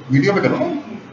Video पे करो ना।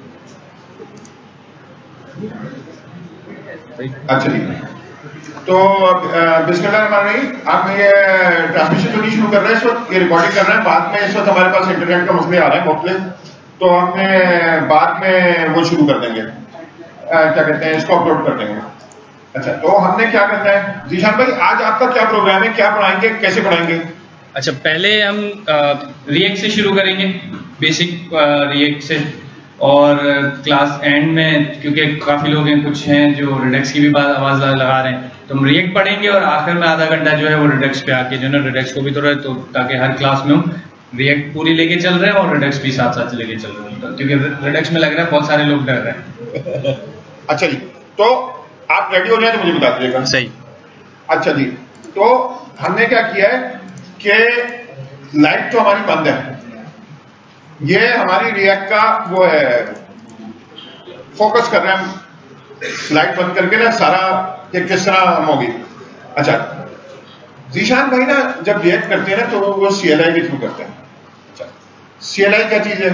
अच्छा जी, तो बिस्मिल्लाहिर्रहमानिर्रहीम। आप ये ट्रांसमिशन तो नहीं शुरू कर रहे हैं इस वक्त, ये रिकॉर्डिंग कर रहे हैं। बाद में इस वक्त हमारे पास इंटरनेट का मसले आ रहे हैं मुख्तलिफ, तो हमने बाद में वो शुरू कर देंगे, क्या कहते हैं, इसको अपलोड कर देंगे। अच्छा, तो हमने क्या करना है जीशान भाई, आज आपका क्या प्रोग्राम है, क्या पढ़ाएंगे, कैसे पढ़ाएंगे? अच्छा, पहले हम रिएक्ट से शुरू करेंगे, बेसिक रिएक्ट से, और क्लास एंड में क्योंकि काफ़ी लोग हैं, कुछ हैं जो रिडक्स की भी आवाज़ लगा रहे हैं, तो हम रिएक्ट पढ़ेंगे और आखिर में आधा घंटा जो है वो रिडक्स पे आके जो है ना रिडक्स को भी थोड़ा, तो ताकि हर क्लास में हम रिएक्ट पूरी लेके चल रहे हैं और रिडक्स भी साथ साथ लेके चल रहे हैं, क्योंकि रिडक्स में लग रहा है बहुत सारे लोग डर रहे हैं। अच्छा जी, तो आप रेडी हो जाए तो मुझे बता दीजिएगा। सही। अच्छा जी, तो हमने क्या किया है कि लाइट तो हमारी बंद है, ये हमारी रिएक्ट का वो है, फोकस कर रहे हैं लाइट बंद करके ना सारा कि किस तरह हम होगी। अच्छा, जीशान भाई ना जब रिएक्ट करते हैं ना तो वो CLI के थ्रू करते हैं। अच्छा, CLI क्या चीज है?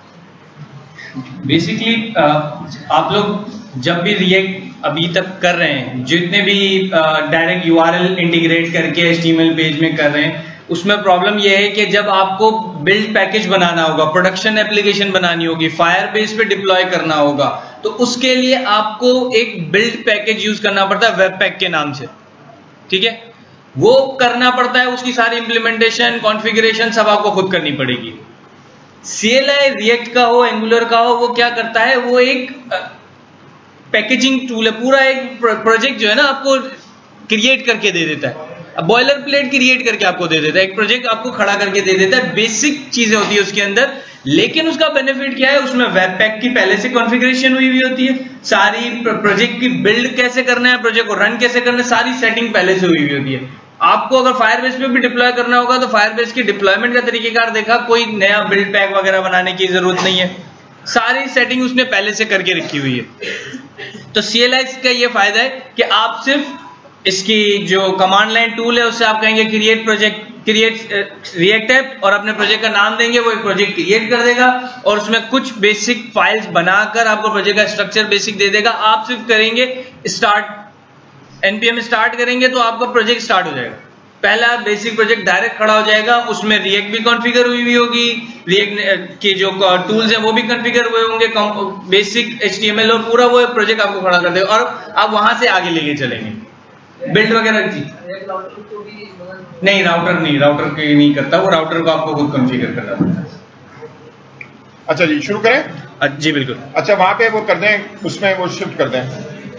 बेसिकली आप लोग जब भी रिएक्ट अभी तक कर रहे हैं, जितने भी डायरेक्ट URL इंटीग्रेट करके HTML पेज में कर रहे हैं, उसमें प्रॉब्लम यह है कि जब आपको बिल्ड पैकेज बनाना होगा, प्रोडक्शन एप्लीकेशन बनानी होगी, फायरबेस पे डिप्लॉय करना होगा, तो उसके लिए आपको एक बिल्ड पैकेज यूज करना पड़ता है वेबपैक के नाम से। ठीक है, वो करना पड़ता है, उसकी सारी इंप्लीमेंटेशन, कॉन्फ़िगरेशन सब आपको खुद करनी पड़ेगी। CLI रिएक्ट का हो, एंगुलर का हो, वो क्या करता है, वो एक पैकेजिंग टूल है, पूरा एक प्रोजेक्ट जो है ना आपको क्रिएट करके दे देता है, बॉयलर प्लेट क्रिएट करके आपको दे देता है, एक प्रोजेक्ट आपको खड़ा करके दे देता है, बेसिक चीजें होती है उसके अंदर। लेकिन उसका बेनिफिट क्या है, उसमें वेबपैक की पहले से कॉन्फ़िगरेशन हुई हुई होती है, सारी प्रोजेक्ट की बिल्ड कैसे करना है, प्रोजेक्ट को रन कैसे करना है, सारी सेटिंग पहले से हुई हुई होती है। आपको अगर फायरबेस पे भी डिप्लॉय करना होगा तो फायरबेस की डिप्लॉयमेंट का तरीकेकार देखा, कोई नया बिल्ड पैक वगैरह बनाने की जरूरत नहीं है, सारी सेटिंग उसने पहले से करके रखी हुई है। तो CLI का ये फायदा है कि आप सिर्फ इसकी जो कमांड लाइन टूल है उससे आप कहेंगे create project, create react app, और अपने प्रोजेक्ट का नाम देंगे, वो एक प्रोजेक्ट क्रिएट कर देगा और उसमें कुछ बेसिक फाइल्स बनाकर आपको प्रोजेक्ट का स्ट्रक्चर बेसिक दे देगा। आप सिर्फ करेंगे स्टार्ट, npm स्टार्ट करेंगे तो आपका प्रोजेक्ट स्टार्ट हो जाएगा, पहला बेसिक प्रोजेक्ट डायरेक्ट खड़ा हो जाएगा, उसमें रिएक्ट भी कॉन्फ़िगर हुई हुई होगी, रिएक्ट के जो टूल्स हैं वो भी कॉन्फ़िगर हुए होंगे, बेसिक HTML, और पूरा वो प्रोजेक्ट आपको खड़ा कर देगा और आप वहां से आगे लेके चलेंगे बिल्ड वगैरह की। नहीं, राउटर नहीं, राउटर के नहीं करता वो, राउटर को आपको खुद कॉन्फ़िगर करना पड़ता है। अच्छा जी, शुरू करें? जी बिल्कुल। अच्छा, वहां पे वो कर दें, उसमें वो शिफ्ट कर दें।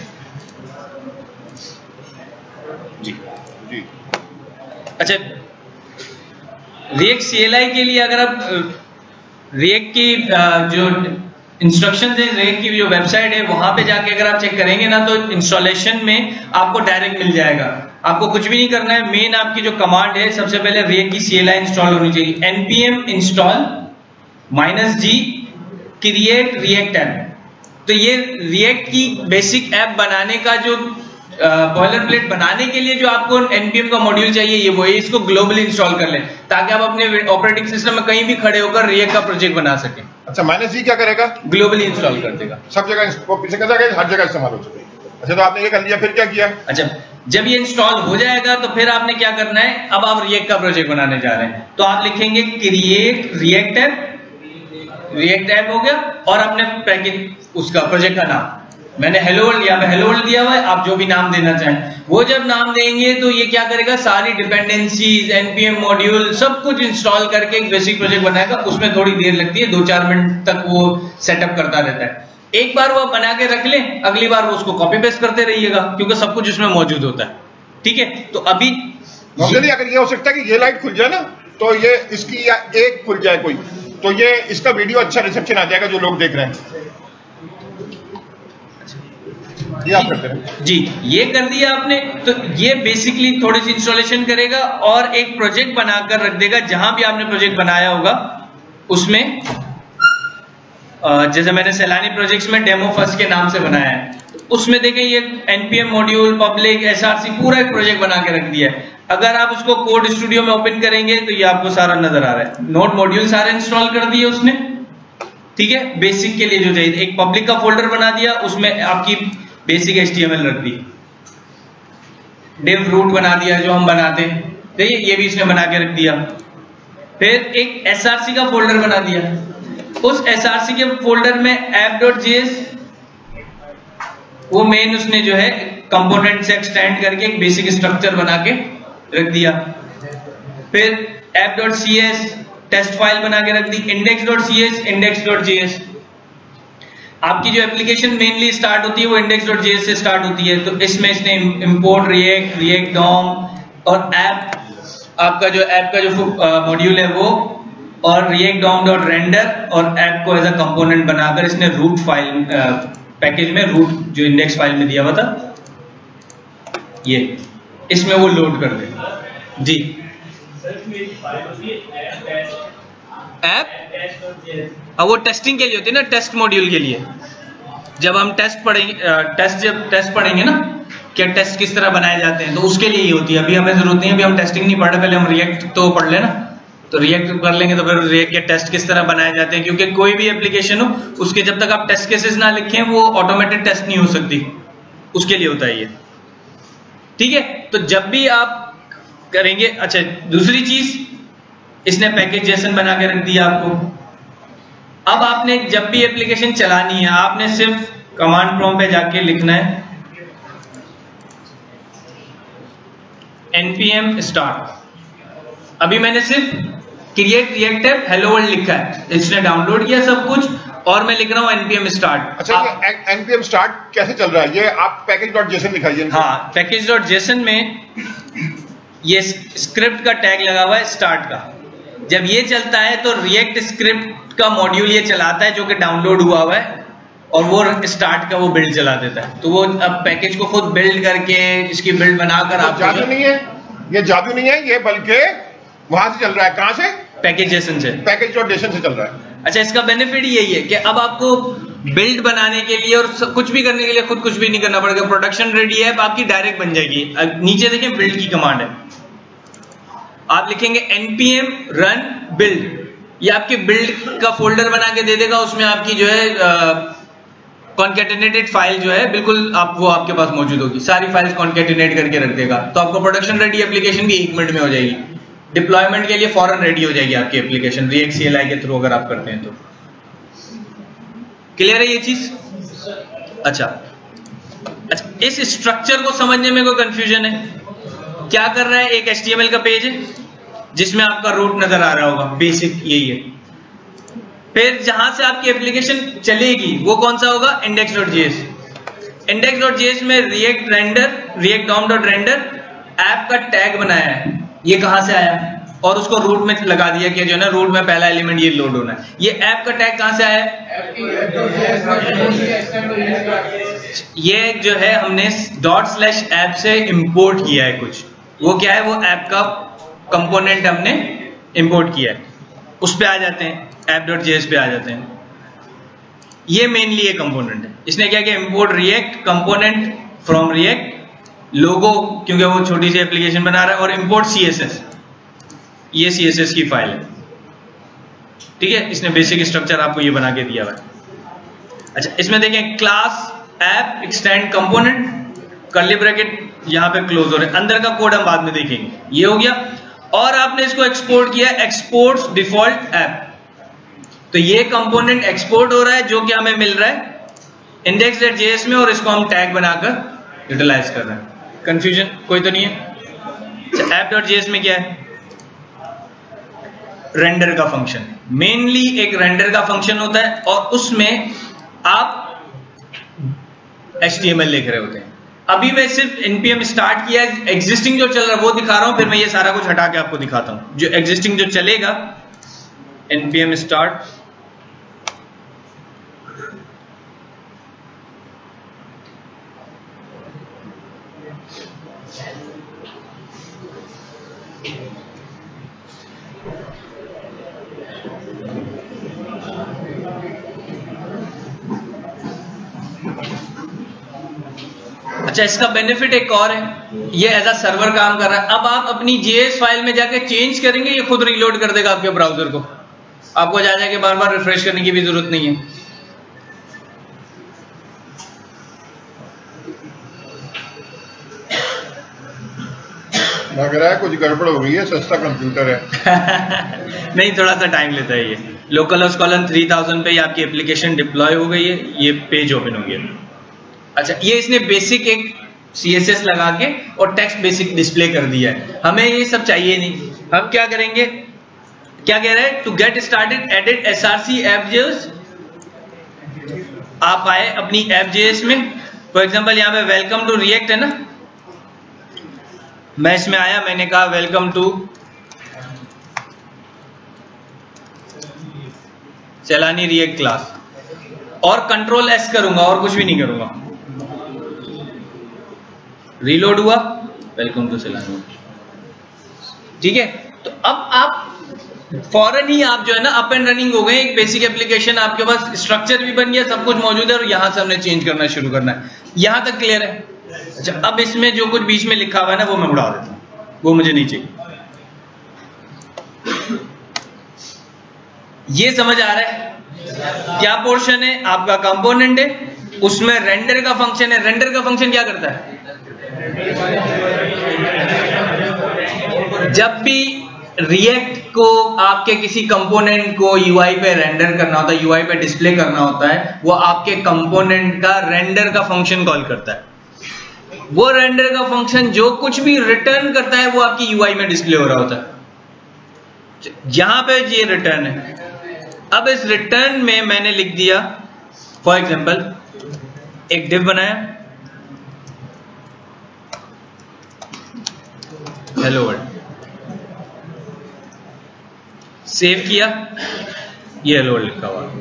जी जी। अच्छा, रिएक्ट CLI के लिए अगर आप रिएक्ट की जो इंस्ट्रक्शंस है, रिएक्ट की जो वेबसाइट है, वहां पे जाके अगर आप चेक करेंगे ना तो इंस्टॉलेशन में आपको डायरेक्ट मिल जाएगा, आपको कुछ भी नहीं करना है। मेन आपकी जो कमांड है, सबसे पहले रिएक्ट की CLI इंस्टॉल होनी चाहिए, npm install -g create react app। तो ये रिएक्ट की बेसिक ऐप बनाने का जो बॉयलर प्लेट बनाने के लिए जो आपको npm का मॉड्यूल चाहिए, ये वो है, इसको ग्लोबली इंस्टॉल कर लें ताकि आप अपने ऑपरेटिंग सिस्टम में कहीं भी खड़े होकर रिएक्ट का प्रोजेक्ट बना सकें। अच्छा, -g क्या करेगा? ग्लोबली इंस्टॉल कर देगा, सब जगह पीछे का जाएगा, हर जगह इस्तेमाल हो सके। अच्छा, तो आपने ये कर लिया, फिर क्या किया? अच्छा, जब ये इंस्टॉल हो जाएगा तो फिर आपने क्या करना है, अब आप रिएक्ट का प्रोजेक्ट बनाने जा रहे हैं, तो आप लिखेंगे create react app, react app हो गया, और अपने पैकेज उसका प्रोजेक्ट का नाम, मैंने हेलो वर्ल्ड यहाँ पे हेलो वर्ल्ड दिया हुआ है, आप जो भी नाम देना चाहें वो जब नाम देंगे तो ये क्या करेगा, सारी डिपेंडेंसीज, npm मॉड्यूल सब कुछ इंस्टॉल करके एक बेसिक प्रोजेक्ट बनाएगा। उसमें थोड़ी देर लगती है, 2-4 मिनट तक वो सेटअप करता रहता है। एक बार वो बना के रख लें, अगली बार वो उसको कॉपी पेस्ट करते रहिएगा क्योंकि सब कुछ उसमें मौजूद होता है। ठीक है, तो अभी अगर ये हो सकता है कि ये लाइट खुल जाए ना तो ये इसकी या एक खुल जाए कोई, तो ये इसका वीडियो अच्छा रिसेप्शन आ जाएगा जो लोग देख रहे हैं। ये आप करते हैं जी, ये कर दिया आपने, तो ये बेसिकली थोड़ी सी इंस्टॉलेशन करेगा और एक प्रोजेक्ट बनाकर रख देगा, जहां भी आपने प्रोजेक्ट बनाया होगा उसमें, जैसे मैंने सैलानी प्रोजेक्ट्स में डेमो फर्स्ट के नाम से बनाया है, उसमें देखें ये npm मॉड्यूल, पब्लिक, src पूरा एक प्रोजेक्ट बना के रख दिया है। अगर आप उसको कोड स्टूडियो में ओपन करेंगे तो ये आपको सारा नजर आ रहा है, नोड मॉड्यूल सारे इंस्टॉल कर दिए उसने, ठीक है, बेसिक के लिए जो चाहिए, एक पब्लिक का फोल्डर बना दिया, उसमें आपकी बेसिक HTML रख दी, div root बना दिया जो हम बनाते हैं, देखिए ये भी इसने बना के रख दिया। फिर एक src का फोल्डर बना दिया, उस src के फोल्डर में app.js वो मेन उसने जो है कंपोनेंट से एक्सटेंड करके एक बेसिक स्ट्रक्चर बना के रख दिया। फिर app.cs टेस्ट फाइल बना के रख दी, index.cs index.js। आपकी जो एप्लीकेशन मेनली स्टार्ट होती है वो index.js से स्टार्ट होती है, तो इसमें इसने इंपोर्ट रिएक्ट डॉम और ऐप आपका जो ऐप का जो मॉड्यूल है वो, और रिएक्ट डॉम डॉट रेंडर और ऐप को एज अ कंपोनेंट बनाकर इसने रूट फाइल पैकेज में रूट जो इंडेक्स फाइल में दिया हुआ था ये इसमें वो लोड कर दे जी। ऐप अब वो टेस्टिंग के लिए होती है ना, टेस्ट मॉड्यूल के लिए। जब हम टेस्ट पढ़ेंगे ना कि टेस्ट किस तरह बनाए जाते हैं, तो उसके लिए ही होती है। अभी हमें जरूरत नहीं है, अभी हम टेस्टिंग नहीं पढ़ रहे, पहले हम रिएक्ट तो पढ़ लेना, तो रिएक्ट कर लेंगे तो फिर रिएक्ट के टेस्ट किस तरह बनाए जाते हैं, क्योंकि कोई भी एप्लीकेशन हो उसके जब तक आप टेस्ट केसेस ना लिखें वो ऑटोमेटेड टेस्ट नहीं हो सकती, उसके लिए होता है ये, ठीक है। तो जब भी आप करेंगे, अच्छा दूसरी चीज इसने पैकेज जेसन बना के रख दिया आपको। अब आपने जब भी एप्लीकेशन चलानी है आपने सिर्फ कमांड प्रॉम्प्ट पे जाके लिखना है npm start। अभी मैंने सिर्फ create react app hello world लिखा है, इसने डाउनलोड किया सब कुछ और मैं लिख रहा हूं npm start। अच्छा ये npm start कैसे चल रहा है, ये आप package.json लिखाइए। हाँ, package.json में ये स्क्रिप्ट का टैग लगा हुआ है स्टार्ट का। जब ये चलता है तो रिएक्ट स्क्रिप्ट का मॉड्यूल ये चलाता है जो कि डाउनलोड हुआ है, और वो स्टार्ट का वो बिल्ड चला देता है। तो वो अब पैकेज को खुद बिल्ड करके इसकी बिल्ड बनाकर आप जादू नहीं है, ये जादू नहीं है, ये बल्कि वहां से चल रहा है। कहां से? पैकेज.json से, पैकेज.json से चल रहा है। अच्छा, इसका बेनिफिट यही है कि अब आपको बिल्ड बनाने के लिए और कुछ भी करने के लिए खुद कुछ भी नहीं करना पड़ेगा। प्रोडक्शन रेडी है, आपकी डायरेक्ट बन जाएगी। नीचे देखें बिल्ड की कमांड है, आप लिखेंगे npm run build, ये आपके बिल्ड का फोल्डर बना के दे देगा। उसमें आपकी जो है कॉन्केटिनेटेड फाइल जो है बिल्कुल वो आपके पास मौजूद होगी, सारी फाइल्स कॉन्केटिनेट करके रख देगा। तो आपको प्रोडक्शन रेडी एप्लीकेशन भी 1 मिनट में हो जाएगी। डिप्लॉयमेंट के लिए फौरन रेडी हो जाएगी आपकी एप्लीकेशन रिएक्ट CLI के थ्रू अगर आप करते हैं तो। क्लियर है ये चीज? अच्छा, इस स्ट्रक्चर को समझने में कोई कंफ्यूजन है? क्या कर रहा है, एक HTML का पेज है जिसमें आपका रूट नजर आ रहा होगा, बेसिक यही है। फिर जहां से आपकी एप्लीकेशन चलेगी वो कौन सा होगा, index.js। index.js में react DOM dot render app का टैग बनाया है। ये कहां से आया, और उसको रूट में लगा दिया कि जो है ना रूट में पहला एलिमेंट ये लोड होना है। ये ऐप का टैग कहां से आया है, ये जो है हमने ./app से इंपोर्ट किया है कुछ, वो क्या है, वो ऐप का कंपोनेंट हमने इंपोर्ट किया है। उस पे आ जाते हैं, app.js पे आ जाते हैं। ये मेनली एक कंपोनेंट है। इसने क्या किया, import react component from react logo, क्योंकि वो छोटी सी एप्लीकेशन बना रहा है, और इंपोर्ट CSS, ये CSS की फाइल है, ठीक है। इसने बेसिक स्ट्रक्चर आपको ये बना के दिया हुआ है। अच्छा, इसमें देखें class app extend component curly bracket यहां पे क्लोज हो रहे हैं, अंदर का कोड हम बाद में देखेंगे। ये हो गया, और आपने इसको एक्सपोर्ट किया एक्सपोर्ट्स डिफॉल्ट ऐप। तो ये कंपोनेंट एक्सपोर्ट हो रहा है जो कि हमें मिल रहा है index.js में, और इसको हम टैग बनाकर यूटिलाइज कर रहे हैं। कंफ्यूजन कोई तो नहीं है? app.js में क्या है, रेंडर का फंक्शन, मेनली एक रेंडर का फंक्शन होता है, और उसमें आप HTML लिख रहे होते हैं। अभी मैं सिर्फ npm स्टार्ट किया, एग्जिस्टिंग जो चल रहा है वो दिखा रहा हूं, फिर मैं ये सारा कुछ हटा के आपको दिखाता हूं। जो एग्जिस्टिंग जो चलेगा npm स्टार्ट, अच्छा, इसका बेनिफिट एक और है, ये एज अ सर्वर काम कर रहा है। अब आप अपनी JS फाइल में जाके चेंज करेंगे, ये खुद रीलोड कर देगा आपके ब्राउजर को। आपको जा जाके बार बार रिफ्रेश करने की भी जरूरत नहीं है। लग रहा है कुछ गड़बड़ हो गई है, सस्ता कंप्यूटर है। नहीं, थोड़ा सा टाइम लेता है ये। लोकल होस्ट कॉलन 3000 पे आपकी एप्लीकेशन डिप्लॉय हो गई है, ये पेज ओपन हो गया। अच्छा, ये इसने बेसिक एक CSS लगा के और टेक्स्ट बेसिक डिस्प्ले कर दिया है। हमें ये सब चाहिए नहीं। हम क्या करेंगे, क्या कह रहे हैं, to get started edit SRC app.js। आप आए अपनी app.js में, फॉर एग्जांपल यहाँ पे वेलकम टू रिएक्ट है ना, मैं इसमें आया, मैंने कहा वेलकम टू चलानी रिएक्ट क्लास, और कंट्रोल S करूंगा और कुछ भी नहीं करूंगा। रीलोड हुआ, वेलकम टू चलानी। ठीक है, तो अब आप फौरन ही आप जो है ना अप एंड रनिंग हो गए। एक बेसिक एप्लीकेशन आपके पास, स्ट्रक्चर भी बन गया, सब कुछ मौजूद है, और यहां से हमने चेंज करना शुरू करना है। यहां तक क्लियर है? अच्छा, अब इसमें जो कुछ बीच में लिखा हुआ है ना, वो मैं उड़ा देता हूं, वो मुझे नहीं चाहिए। ये समझ आ रहा है क्या पोर्शन है? आपका कंपोनेंट है, उसमें रेंडर का फंक्शन है। रेंडर का फंक्शन क्या करता है? जब भी रिएक्ट को आपके किसी कंपोनेंट को UI पे रेंडर करना होता है, UI पे डिस्प्ले करना होता है, वो आपके कंपोनेंट का रेंडर का फंक्शन कॉल करता है। वो रेंडर का फंक्शन जो कुछ भी रिटर्न करता है वो आपकी UI में डिस्प्ले हो रहा होता है। यहां पे ये रिटर्न है। अब इस रिटर्न में मैंने लिख दिया, फॉर एग्जांपल एक डिव बनाया, हेलो वर्ल्ड, सेव किया, ये हेलो वर्ल्ड लिखा हुआ।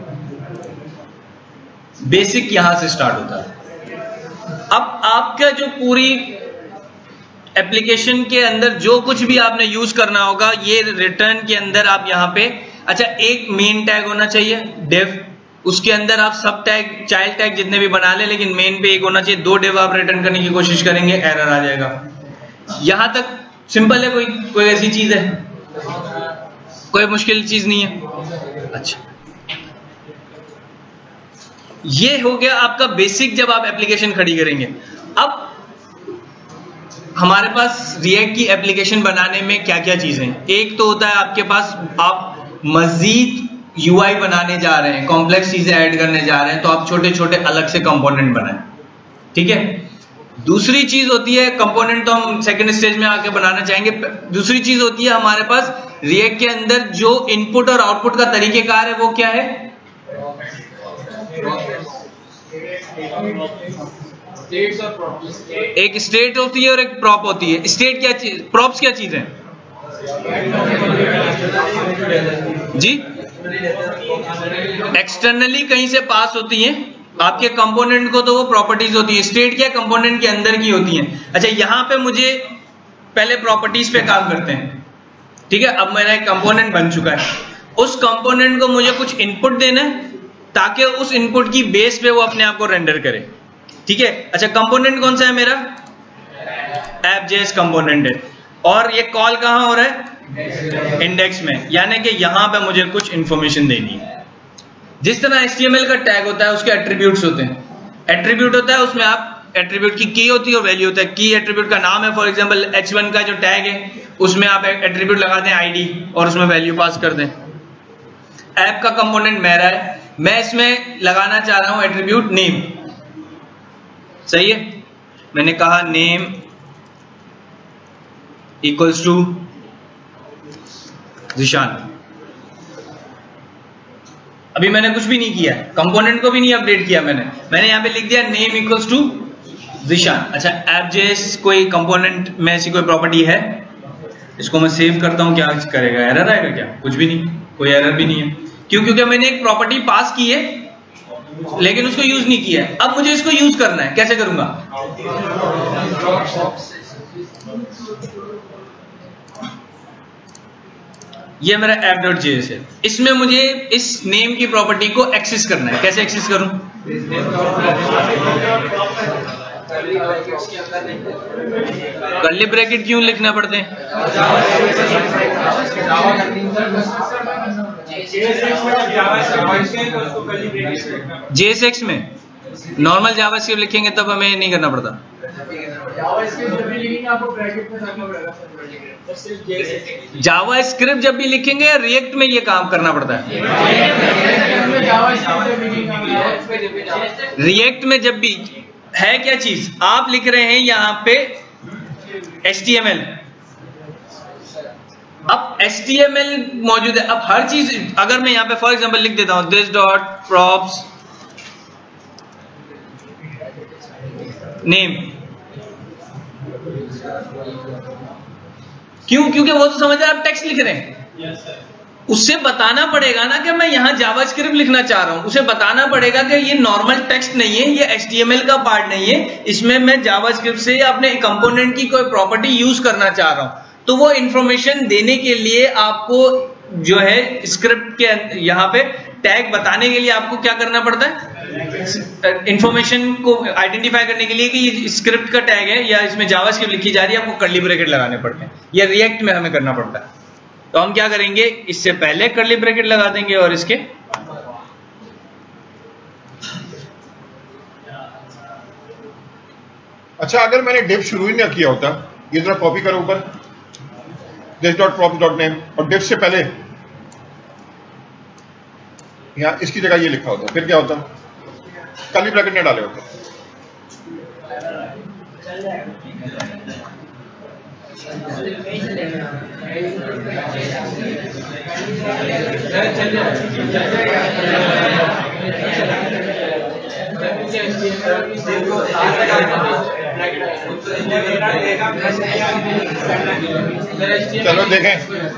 बेसिक यहां से स्टार्ट होता है। अब आपका जो पूरी एप्लीकेशन के अंदर जो कुछ भी आपने यूज करना होगा, ये रिटर्न के अंदर आप यहां पे, अच्छा, एक मेन टैग होना चाहिए डिव, उसके अंदर आप सब टैग, चाइल्ड टैग जितने भी बना ले, लेकिन मेन पे एक होना चाहिए। 2 डिव आप रिटर्न करने की कोशिश करेंगे, एरर आ जाएगा। यहां तक सिंपल है, कोई ऐसी चीज है, कोई मुश्किल चीज नहीं है। अच्छा, ये हो गया आपका बेसिक जब आप एप्लीकेशन खड़ी करेंगे। अब हमारे पास रिएक्ट की एप्लीकेशन बनाने में क्या क्या चीजें हैं। एक तो होता है आपके पास, आप मजीद UI बनाने जा रहे हैं, कॉम्प्लेक्स चीजें ऐड करने जा रहे हैं, तो आप छोटे छोटे अलग से कंपोनेंट बनाएं। ठीक है, दूसरी चीज होती है, कंपोनेंट तो हम सेकंड स्टेज में आके बनाना चाहेंगे। दूसरी चीज होती है हमारे पास रिएक्ट के अंदर जो इनपुट और आउटपुट का तरीकेकार है, वो क्या है? एक स्टेट होती है और एक प्रॉप होती है। स्टेट क्या चीज, प्रॉप्स क्या चीज है जी? एक्सटर्नली कहीं से पास होती है आपके कंपोनेंट को, तो वो प्रॉपर्टीज होती है। स्टेट क्या, कंपोनेंट के अंदर की होती है। अच्छा, यहां पे मुझे पहले प्रॉपर्टीज पे काम करते हैं। ठीक है, अब मेरा एक कंपोनेंट बन चुका है, उस कंपोनेंट को मुझे कुछ इनपुट देना है ताकि उस इनपुट की बेस पे वो अपने आप को रेंडर करे। ठीक है, अच्छा, कंपोनेंट कौन सा है मेरा? app.js कंपोनेंट है, और ये कॉल कहां हो रहा है? इंडेक्स में, यानी कि यहां पे मुझे कुछ इंफॉर्मेशन देनी है। जिस तरह HTML का टैग होता है, उसके एट्रीब्यूट्स होते हैं। एट्रीब्यूट होता है, उसमें आप एट्रीब्यूट की की होती है और वैल्यू होता है। की एट्रीब्यूट का नाम है, फॉर एग्जांपल H1 का जो टैग है, उसमें आप एट्रीब्यूट लगा दें ID और उसमें वैल्यू पास कर दें। ऐप का कंपोनेंट मेरा है, मैं इसमें लगाना चाह रहा हूं एट्रीब्यूट नेम। सही है, मैंने कहा नेम इक्वल्स टू जिशान। अभी मैंने कुछ भी नहीं किया, कंपोनेंट को भी नहीं अपडेट किया, मैंने यहां पे लिख दिया नेम इक्वल्स टू जिशान। अच्छा, app.js कोई कंपोनेंट में ऐसी कोई प्रॉपर्टी है? इसको मैं सेव करता हूं, क्या करेगा? एरर आएगा क्या? कुछ भी नहीं, कोई एरर भी नहीं है। क्यों? क्योंकि मैंने एक प्रॉपर्टी पास की है लेकिन उसको यूज नहीं किया है। अब मुझे इसको यूज करना है, कैसे करूंगा? ये मेरा app.js है, इसमें मुझे इस नेम की प्रॉपर्टी को एक्सेस करना है। कैसे एक्सेस करूं? कर्ली ब्रैकेट क्यों लिखना पड़ते हैं? JSX में नॉर्मल जावास्क्रिप्ट लिखेंगे तब हमें नहीं करना पड़ता। जावास्क्रिप्ट जब भी लिखेंगे रिएक्ट में ये काम करना पड़ता है। रिएक्ट में जब भी है क्या चीज आप लिख रहे हैं यहां पे HTML, अब HTML मौजूद है। अब हर चीज अगर मैं यहां पे फॉर एग्जांपल लिख देता हूं this dot props name, क्यों? क्योंकि वो तो समझ रहे आप टेक्स्ट लिख रहे हैं। उससे बताना पड़ेगा ना कि मैं यहां जावास्क्रिप्ट लिखना चाह रहा हूं, उसे बताना पड़ेगा कि ये नॉर्मल टेक्स्ट नहीं है, ये HTML का पार्ट नहीं है, इसमें मैं जावास्क्रिप्ट से अपने कंपोनेंट की कोई प्रॉपर्टी यूज करना चाह रहा हूं। तो वो इंफॉर्मेशन देने के लिए आपको जो है स्क्रिप्ट के यहां पे टैग बताने के लिए आपको क्या करना पड़ता है, इंफॉर्मेशन को आइडेंटिफाई करने के लिए कि ये स्क्रिप्ट का टैग है या इसमें जावास्क्रिप्ट लिखी जा रही है, आपको कर्ली ब्रैकेट लगाने पड़ते हैं। ये रिएक्ट में हमें करना पड़ता है। तो हम क्या करेंगे, इससे पहले कर्ली ब्रैकेट लगा देंगे और इसके अच्छा, अगर मैंने डिव शुरू ही ना किया होता, ये जरा कॉपी करो ऊपर this.props.name और डिव से पहले यहां इसकी जगह ये लिखा होता, फिर क्या होता, कर्ली ब्रैकेट ने डाले होते। चलो देखें,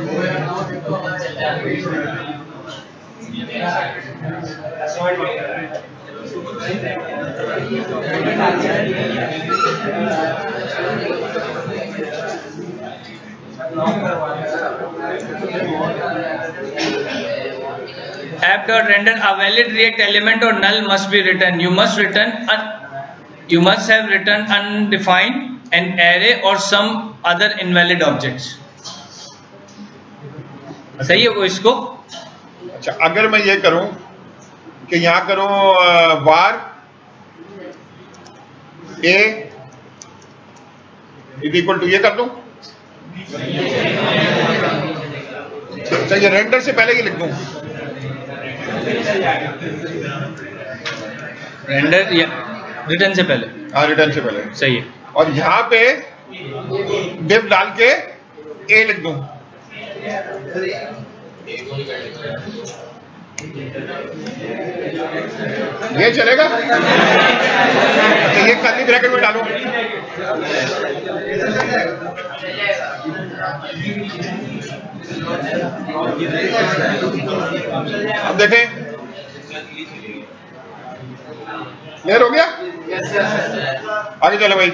app.render a valid React element or null must be written. You must have written undefined, an array or some other invalid objects. सही है वो इसको? अच्छा, अगर मैं ये करूं कि यहां करूं var a is equal to ये कर दूं, अच्छा ये रेंडर से पहले ही लिख दूं, रेंडर या रिटर्न से पहले? हाँ, रिटर्न से पहले सही है। और यहां पे div डाल के a लिख दूं, ये चलेगा? अच्छा, ये कर्ली ब्रैकेट में डालूं, अब देखें क्लियर हो गया? आगे चलो भाई।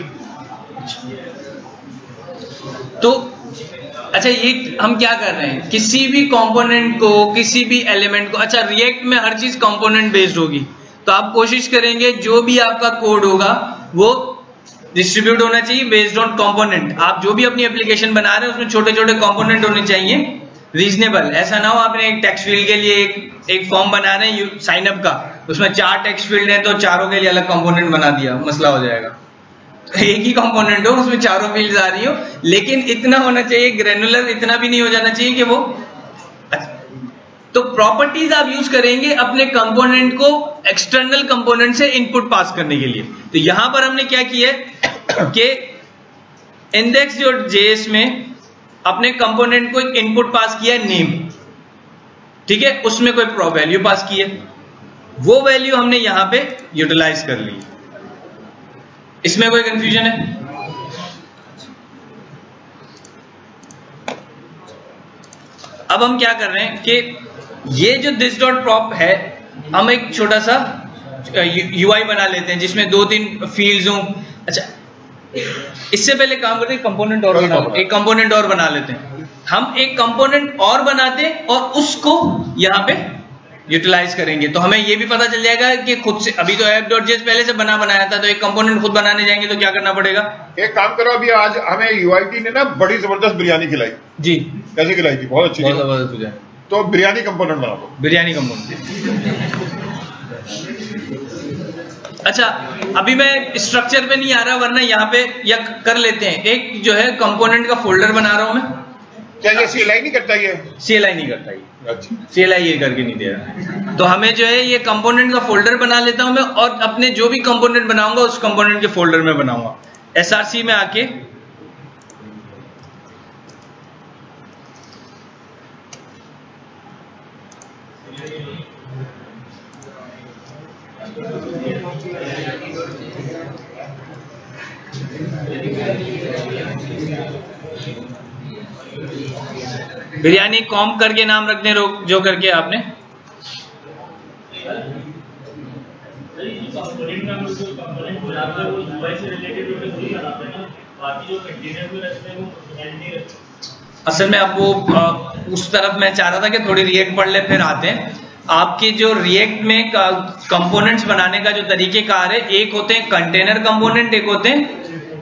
तो अच्छा, ये हम क्या कर रहे हैं, किसी भी कंपोनेंट को, किसी भी एलिमेंट को, अच्छा रिएक्ट में हर चीज कंपोनेंट बेस्ड होगी, तो आप कोशिश करेंगे जो भी आपका कोड होगा वो डिस्ट्रीब्यूट होना चाहिए बेस्ड ऑन कंपोनेंट। आप जो भी अपनी एप्लीकेशन बना रहे हैं उसमें छोटे छोटे कंपोनेंट होने चाहिए, रीजनेबल। ऐसा ना हो आपने एक टेक्स्ट फील्ड के लिए एक फॉर्म बना रहे हैं साइन अप का, उसमें 4 टेक्स्ट फील्ड हैं तो चारों के लिए अलग कंपोनेंट बना दिया, मसला हो जाएगा। एक ही कंपोनेंट हो उसमें चारों फील्ड्स आ रही हो, लेकिन इतना होना चाहिए ग्रैनुलर, इतना भी नहीं हो जाना चाहिए कि वो। तो प्रॉपर्टीज आप यूज करेंगे अपने कंपोनेंट को एक्सटर्नल कंपोनेंट से इनपुट पास करने के लिए। तो यहां पर हमने क्या किया है कि index.js में अपने कंपोनेंट को इनपुट पास किया है नेम, ठीक है, उसमें कोई वैल्यू पास की है, वो वैल्यू हमने यहां पे यूटिलाइज कर ली। इसमें कोई कंफ्यूजन है? अब हम क्या कर रहे हैं कि ये जो this.prop है, हम एक छोटा सा UI बना लेते हैं जिसमें 2-3 फील्ड्स हों। अच्छा, इससे पहले काम करते हैं कंपोनेंट और एक कंपोनेंट और बना लेते हैं। हम एक कंपोनेंट और बनाते हैं और उसको यहां पे यूटिलाइज करेंगे, तो हमें ये भी पता चल जाएगा कि खुद से, अभी तो app.js पहले से बनाया था, तो एक कंपोनेंट खुद बनाने जाएंगे तो क्या करना पड़ेगा? एक काम करो, अभी आज हमें UIT ने ना बड़ी जबरदस्त बिरयानी खिलाई। जी, कैसे खिलाई थी? बहुत अच्छी, बहुत जबरदस्त हो जाए। तो बिरयानी कंपोनेंट बना दो। बिरयानी कंपोनेंट। अच्छा, अभी मैं स्ट्रक्चर पे नहीं आ रहा, वरना यहाँ पे या कर लेते हैं। एक जो है कंपोनेंट का फोल्डर बना रहा हूं मैं। क्या ये CLI नहीं करता? ये CLI नहीं करता, ये अच्छा, CLI ये करके नहीं दे रहा। तो हमें जो है ये कंपोनेंट का फोल्डर बना लेता हूं मैं, और अपने जो भी कंपोनेंट बनाऊंगा उस कंपोनेंट के फोल्डर में बनाऊंगा। SRC में आके बिरयानी कॉम करके नाम रखने जो करके आपने असल में अब वो उस तरफ मैं चाह रहा था कि थोड़ी रिएक्ट पढ़ ले फिर आते हैं। आपके जो रिएक्ट में कंपोनेंट्स बनाने का जो तरीकेकार है, एक होते हैं कंटेनर कंपोनेंट, एक होते हैं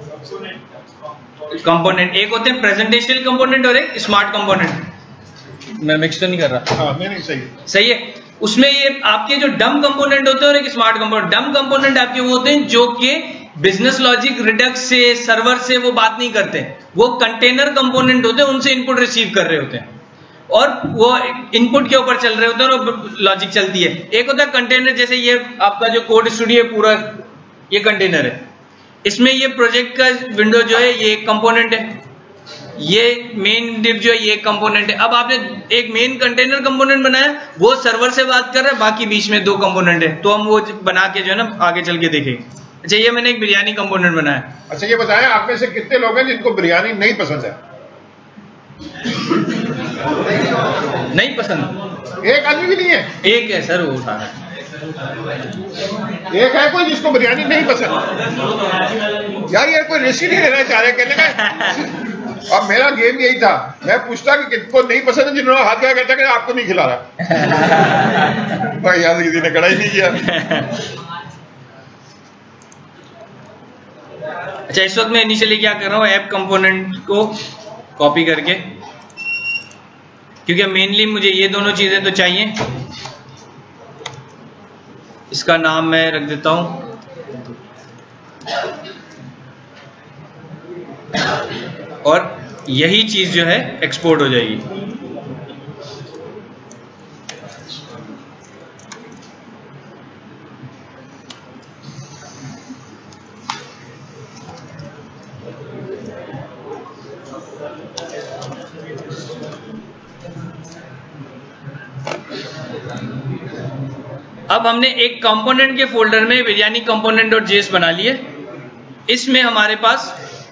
प्रेजेंटेशनल कंपोनेंट और एक स्मार्ट कंपोनेंट। मैं मिक्स तो नहीं कर रहा? हाँ, नहीं सही है। उसमें ये आपके जो डम कंपोनेंट होते हैं और एक स्मार्ट कंपोनेंट। डम कंपोनेंट आपके वो होते हैं जो कि बिजनेस लॉजिक, रिडक्स से, सर्वर से वो बात नहीं करते। वो कंटेनर कंपोनेंट होते हैं, उनसे इनपुट रिसीव कर रहे होते हैं और वो इनपुट के ऊपर चल रहे होते हैं और लॉजिक चलती है। एक होता है कंटेनर, जैसे ये आपका जो कोड स्टूडियो पूरा ये कंटेनर है, इसमें ये प्रोजेक्ट का विंडो जो है ये एक कंपोनेंट है, ये मेन डिव जो है ये एक कंपोनेंट है। अब आपने एक मेन कंटेनर कंपोनेंट बनाया, वो सर्वर से बात कर रहा है, बाकी बीच में दो कंपोनेंट है, तो हम वो बना के जो है ना आगे चल के देखेंगे। अच्छा, ये मैंने एक बिरयानी कंपोनेंट बनाया। अच्छा, ये बताएं आप में से कितने लोग हैं जिनको बिरयानी नहीं पसंद है? नहीं पसंद? एक आदमी भी नहीं है? एक है सर, वो उठा है। एक है कोई जिसको बिरयानी नहीं पसंद? यार ये कोई रिस्क नहीं लेना चाह रहे कहने का। अब मेरा गेम यही था, मैं पूछता कि किसको नहीं पसंद है, जिन्होंने हाथ लगा कहता कि आपको नहीं खिला रहा। भाई यार किसी ने कड़ा ही नहीं किया। अच्छा, इस वक्त मैं इनिशियली क्या कर रहा हूँ, ऐप कंपोनेंट को कॉपी करके, क्योंकि मेनली मुझे ये दोनों चीजें तो चाहिए। इसका नाम मैं रख देता हूं और यही चीज जो है एक्सपोर्ट हो जाएगी। अब हमने एक कंपोनेंट के फोल्डर में बिरयानी कंपोनेंट और जेएस बना लिए। इसमें हमारे पास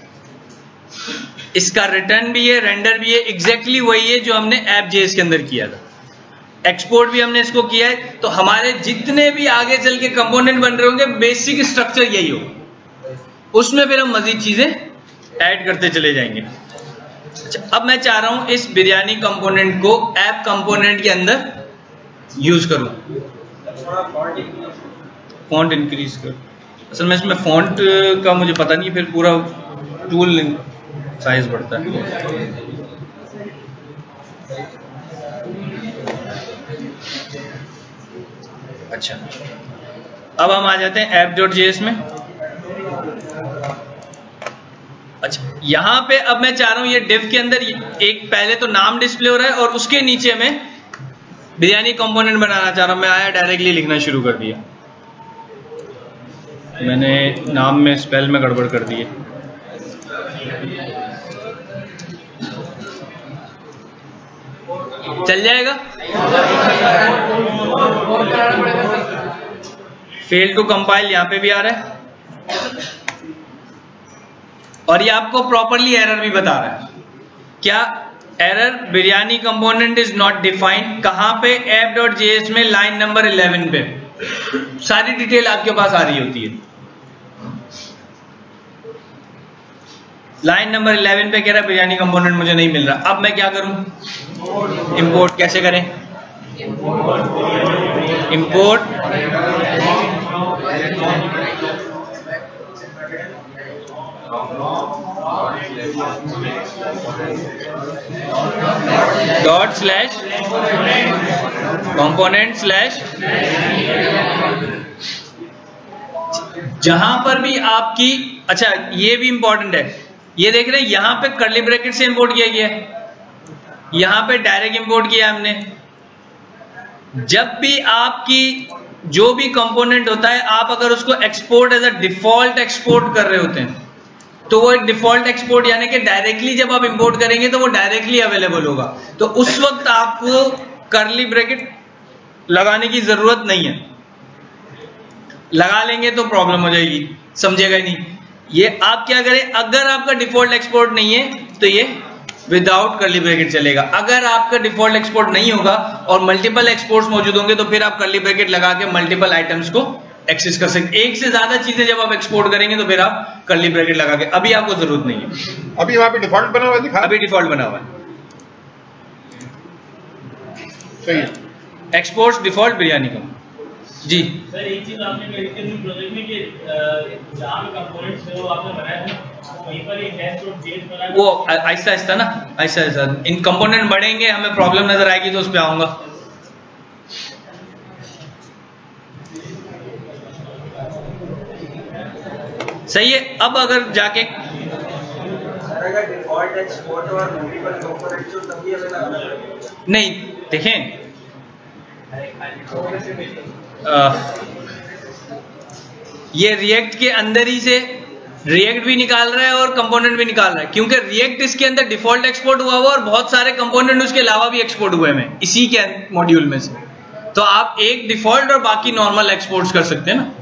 इसका रिटर्न भी है, रेंडर भी है, एग्जैक्टली वही है जो हमने ऐप जेएस के अंदर किया था। एक्सपोर्ट भी हमने इसको किया है। तो हमारे जितने भी आगे चल के कंपोनेंट बन रहे होंगे, बेसिक स्ट्रक्चर यही हो, उसमें फिर हम मजीद चीजें ऐड करते चले जाएंगे। अच्छा, अब मैं चाह रहा हूं इस बिरयानी कंपोनेंट को ऐप कंपोनेंट के अंदर यूज करूं। फॉन्ट इंक्रीज कर, असल में इसमें फॉन्ट का मुझे पता नहीं, फिर पूरा टूल साइज बढ़ता है। अच्छा, अब हम आ जाते हैं app.js में। अच्छा, यहां पे अब मैं चाह रहा हूं ये डिव के अंदर एक पहले तो नाम डिस्प्ले हो रहा है और उसके नीचे में बिरयानी कंपोनेंट बनाना चाह रहा हूं। मैं आया डायरेक्टली लिखना शुरू कर दिया, मैंने नाम में स्पेल में गड़बड़ कर दी है। चल जाएगा? फेल टू कंपाइल यहां पे भी आ रहा है और ये आपको प्रॉपरली एरर भी बता रहा है। क्या error? Biryani component is not defined. कहां पे? app.js में लाइन नंबर 11 पे। सारी डिटेल आपके पास आ रही होती है। लाइन नंबर 11 पे कह रहा है बिरयानी कंपोनेंट मुझे नहीं मिल रहा। अब मैं क्या करूं? इंपोर्ट कैसे करें? Import dot slash component slash, जहां पर भी आपकी, अच्छा ये भी इंपॉर्टेंट है, ये देख रहे हैं यहां पे कर्ली ब्रैकेट से इंपोर्ट किया गया है, यहां पे डायरेक्ट इंपोर्ट किया हमने। जब भी आपकी जो भी कंपोनेंट होता है, आप अगर उसको export as a default export कर रहे होते हैं, तो वो एक डिफॉल्ट एक्सपोर्ट यानी कि डायरेक्टली जब आप इंपोर्ट करेंगे तो वो डायरेक्टली अवेलेबल होगा, तो उस वक्त आपको कर्ली ब्रैकेट लगाने की जरूरत नहीं है। लगा लेंगे तो प्रॉब्लम हो जाएगी, समझेगा ही नहीं। ये आप क्या करें, अगर आपका डिफॉल्ट एक्सपोर्ट नहीं है तो ये विदाउट कर्ली ब्रैकेट चलेगा। अगर आपका डिफॉल्ट एक्सपोर्ट नहीं होगा और मल्टीपल एक्सपोर्ट्स मौजूद होंगे तो फिर आप कर्ली ब्रैकेट लगा के मल्टीपल आइटम्स को एक्सेस कर सकते। एक से ज्यादा चीजें जब आप एक्सपोर्ट करेंगे तो फिर आप कर्ली ब्रैकेट लगा के, अभी आपको जरूरत नहीं है। अभी वहां पे डिफॉल्ट बना हुआ दिखा, अभी डिफॉल्ट बना हुआ है, सही है। एक्सपोर्ट्स डिफॉल्ट बिरयानी का। जी सर, एक चीज आपने कही थी प्रोजेक्ट में कि जहां पे कंपोनेंट्स थे वो आपने बनाया था, वहीं पर एक डैश.js बनाया, वो आहिस्ता आहिस्ता ना, आहिस्ता आहिस्ता इन कंपोनेंट बढ़ेंगे, हमें प्रॉब्लम नजर आएगी तो उस पर आऊंगा। सही है। अब अगर जाके डिफॉल्ट एक्सपोर्ट और मल्टीपल कंपोनेंट्स हो तभी अवेलेबल नहीं, देखें ये रिएक्ट के अंदर ही से रिएक्ट भी निकाल रहा है और कंपोनेंट भी निकाल रहा है, क्योंकि रिएक्ट इसके अंदर डिफॉल्ट एक्सपोर्ट हुआ हुआ और बहुत सारे कंपोनेंट उसके अलावा भी एक्सपोर्ट हुए हैं इसी के मॉड्यूल में से। तो आप एक डिफॉल्ट और बाकी नॉर्मल एक्सपोर्ट्स कर सकते हैं ना।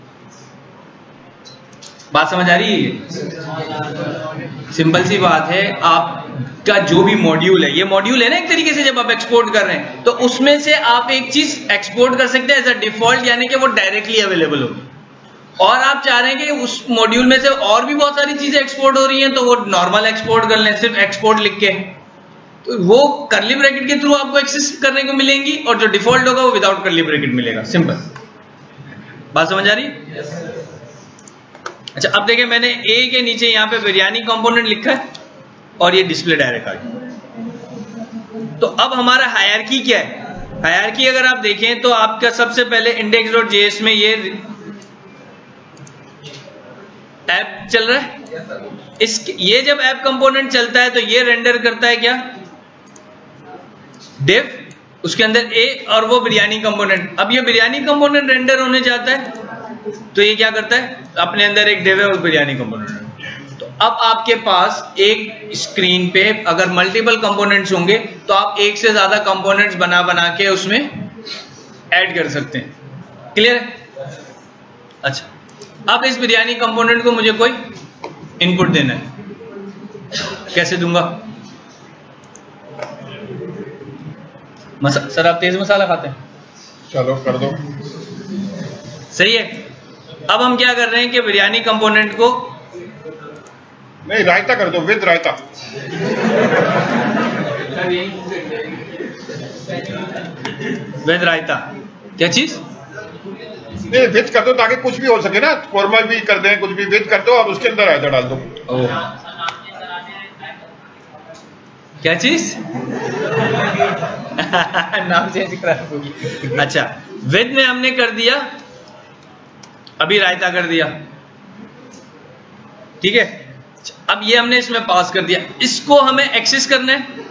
बात समझ आ रही है? सिंपल सी बात है, आपका जो भी मॉड्यूल है, ये मॉड्यूल है ना एक तरीके से, जब आप एक्सपोर्ट कर रहे हैं तो उसमें से आप एक चीज एक्सपोर्ट कर सकते हैं एज अ डिफॉल्ट, यानी कि वो डायरेक्टली अवेलेबल होगी। और आप चाह रहे हैं कि उस मॉड्यूल में से और भी बहुत सारी चीजें एक्सपोर्ट हो रही हैं तो वो नॉर्मल एक्सपोर्ट कर लें, सिर्फ एक्सपोर्ट लिख के, तो वो कर्ली ब्रैकेट के थ्रू आपको एक्सेस करने को मिलेंगी, और जो डिफॉल्ट होगा वो विदाउट कर्ली ब्रैकेट मिलेगा। सिंपल बात समझ आ रही है? अच्छा, अब देखिए मैंने ए के नीचे यहां पे बिरयानी कंपोनेंट लिखा है और ये डिस्प्ले डायरेक्ट आ गया। तो अब हमारा हायरार्की क्या है? हायरार्की अगर आप देखें तो आपका सबसे पहले index.js में ये ऐप चल रहा है। ये जब ऐप कंपोनेंट चलता है तो ये रेंडर करता है क्या, डिव, उसके अंदर ए और वो बिरयानी कंपोनेंट। अब ये बिरयानी कंपोनेंट रेंडर होने जाता है तो ये क्या करता है, अपने अंदर एक डिव है और बिरयानी कंपोनेंट। तो अब आपके पास एक स्क्रीन पे अगर मल्टीपल कंपोनेंट्स होंगे तो आप एक से ज्यादा कंपोनेंट्स बना बना के उसमें ऐड कर सकते हैं। क्लियर है? अच्छा, अब इस बिरयानी कंपोनेंट को मुझे कोई इनपुट देना है, कैसे दूंगा? सर आप तेज मसाला खाते हैं? चलो कर दो। सही है। अब हम क्या कर रहे हैं कि बिरयानी कंपोनेंट को नहीं, रायता कर दो, विद रायता। विद रायता क्या चीज? नहीं, विद कर दो ताकि कुछ भी हो सके ना, कोरमा भी कर दें, कुछ भी विद कर दो और उसके अंदर रायता डाल दो। क्या चीज? नाम चेंज करा। अच्छा, विद में हमने कर दिया, अभी रायता कर दिया, ठीक है। अब ये हमने इसमें पास कर दिया, इसको हमें एक्सेस करना है।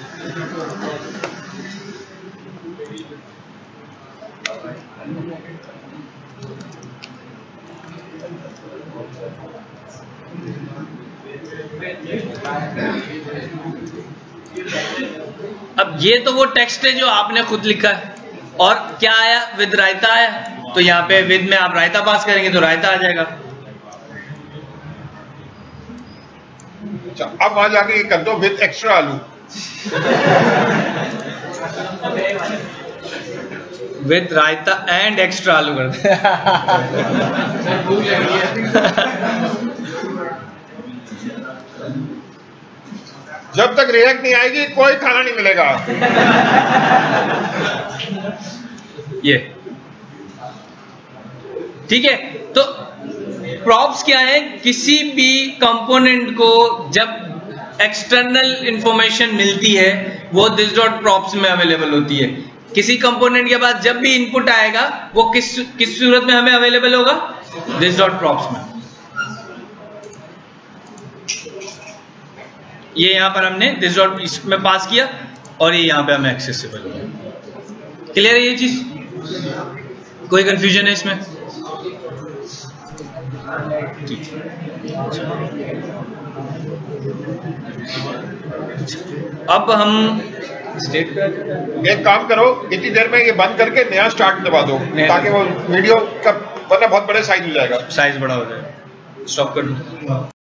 अब ये तो वो टेक्स्ट है जो आपने खुद लिखा है, और क्या आया, विद रायता आया, तो यहाँ पे विद में आप रायता पास करेंगे तो रायता आ जाएगा। अच्छा, अब वहां जाके ये कर दो with extra aloo. With raita and extra aloo कर दे। जब तक रिएक्ट नहीं आएगी कोई खाना नहीं मिलेगा। ये ठीक है। तो प्रॉप्स क्या है? किसी भी कंपोनेंट को जब एक्सटर्नल इंफॉर्मेशन मिलती है वो दिस डॉट प्रॉप्स में अवेलेबल होती है। किसी कंपोनेंट के बाद जब भी इनपुट आएगा वो किस सूरत में हमें अवेलेबल होगा? दिस डॉट प्रॉप्स में। ये यहां पर हमने दिस डॉट इसमें पास किया और ये यहां पे हमें एक्सेसिबल होगा। क्लियर है ये चीज? कोई कंफ्यूजन है इसमें? ठीक। अब हम स्टेट पे एक काम करो, इतनी देर में ये बंद करके नया स्टार्ट दबा दो ताकि वो वीडियो का वरना बहुत बड़े साइज हो जाएगा। साइज बड़ा हो जाएगा। स्टॉप कर दो।